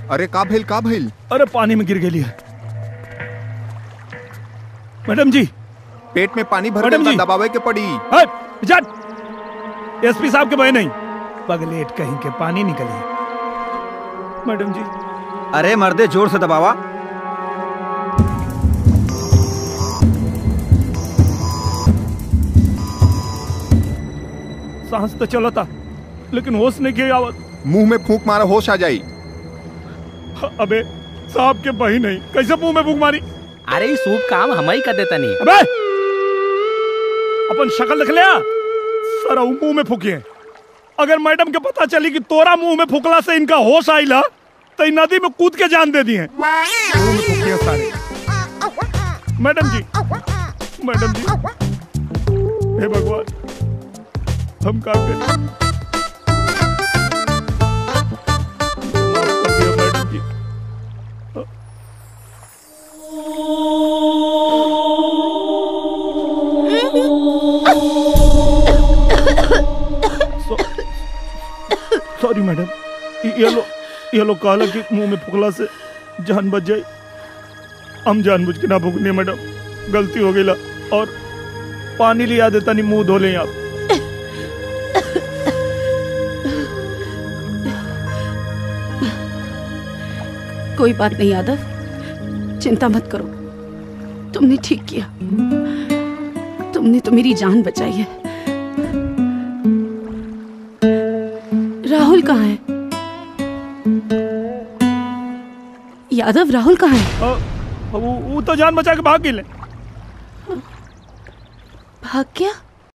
अरे का भइल? अरे पानी में गिर गेली है मैडम जी। पेट में पानी भर मैडम गया, जी। दबावे के पड़ी। एसपी साहब के बहे नहीं, पगलेट कहीं के पानी निकली। मैडम जी। अरे मर्दे जोर से दबावा। सांस तो चला था लेकिन होश नहीं किया आवत। मुंह में फूंक मारा, होश आ जाई। अबे साहब के बही नहीं, कैसे मुंह में फूंक मारी? अरे ये सूप काम हम ही कर देता नहीं। अबे अपन शक्ल देख लिया, सारा मुंह में फूकिए। अगर मैडम के पता चली कि तोरा मुंह में फूकला से इनका होश आइला तो इन नदी में कूद के जान दे दिए। मुंह में फूकिए सारे। मैडम जी, मैडम जी, हे भगवान हम क्या करें? मैडम जी सॉरी मैडम, ये लोग कहला कि मुंह में फुकला से जान बच जाए। हम जानबूझ के ना फूकने मैडम, गलती हो गई। और पानी लिया देता नहीं, मुंह धो लें आप। कोई बात नहीं यादव, चिंता मत करो, तुमने ठीक किया। तुमने तो मेरी जान बचाई है। राहुल कहाँ है? यादव राहुल कहाँ है? वो तो जान बचा के भाग गए। भाग गया?